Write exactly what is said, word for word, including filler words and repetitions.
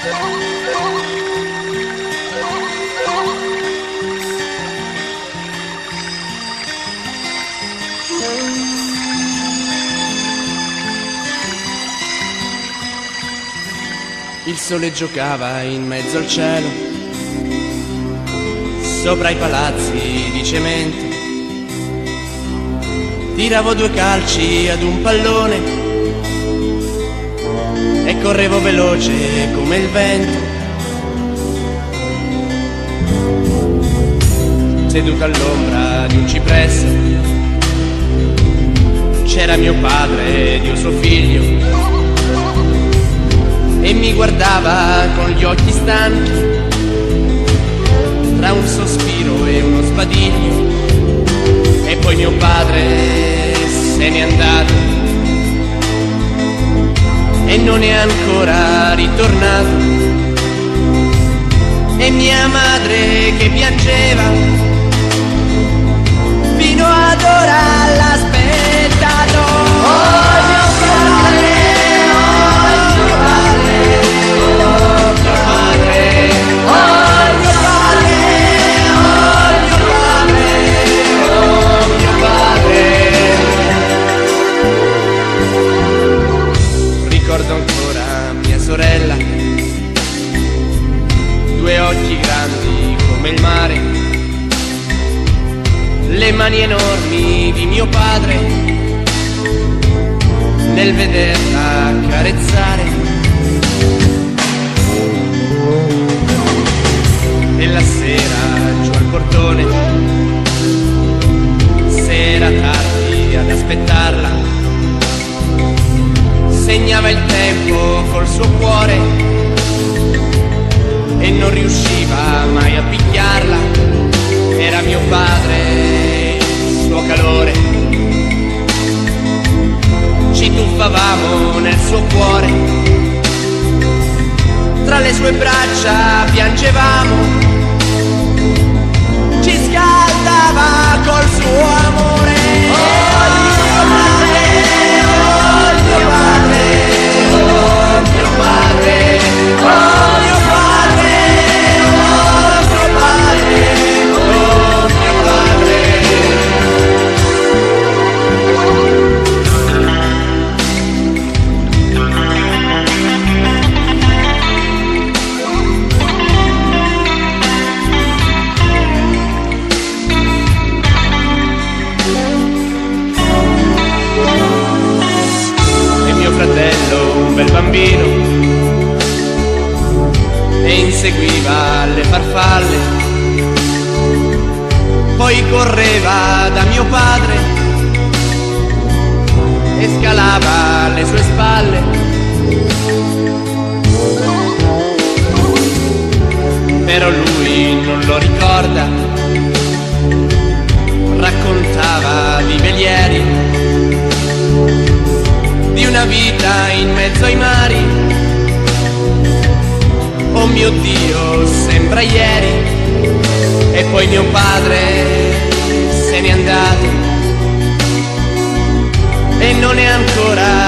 Il sole giocava in mezzo al cielo, sopra i palazzi di cemento. Tiravo due calci ad un pallone e correvo veloce come il vento. Seduto all'ombra di un cipresso c'era mio padre ed io suo figlio, e mi guardava con gli occhi stanchi, tra un sospiro e uno sbadiglio. E poi mio padre se n'è andato e non è ancora ritornato. E mia madre che piangeva fino ad ora l'ha aspettato. Oh mio padre, oh mio padre, oh mio padre, oh mio padre, oh mio padre, oh mio padre. Ricordo ancora mia sorella, due occhi grandi come il mare, le mani enormi di mio padre nel vederla carezzare. E la sera giù al portone, se era tardi ad aspettarla, segnava il tempo col suo cuore e non riusciva mai a picchiarla. Era mio padre, il suo calore, ci tuffavamo nel suo cuore, tra le sue braccia piangevamo, ci scaldava col suo amore. Oh mio padre, oh mio padre, oh mio padre, oh mio padre, oh mio padre, oh mio padre. Un bel bambino e inseguiva le farfalle, poi correva da mio padre e scalava le sue spalle. Però lui non lo ricorda, raccontava di velieri, di una vita in mezzo ai mari. Oh mio Dio, sembra ieri. E poi mio padre se n'è andato e non è ancora